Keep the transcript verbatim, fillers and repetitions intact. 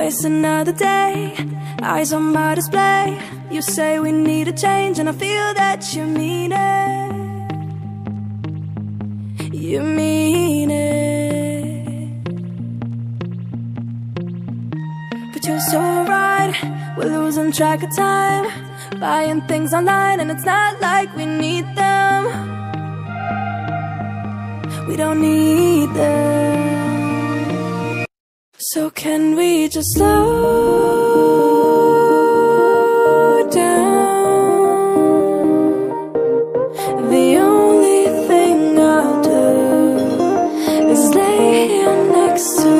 It's another day, eyes on my display. You say we need a change, and I feel that you mean it. You mean it. But you're so right, we're losing track of time, buying things online, and it's not like we need them. We don't need them. So can we just slow down? The only thing I'll do is lay here next to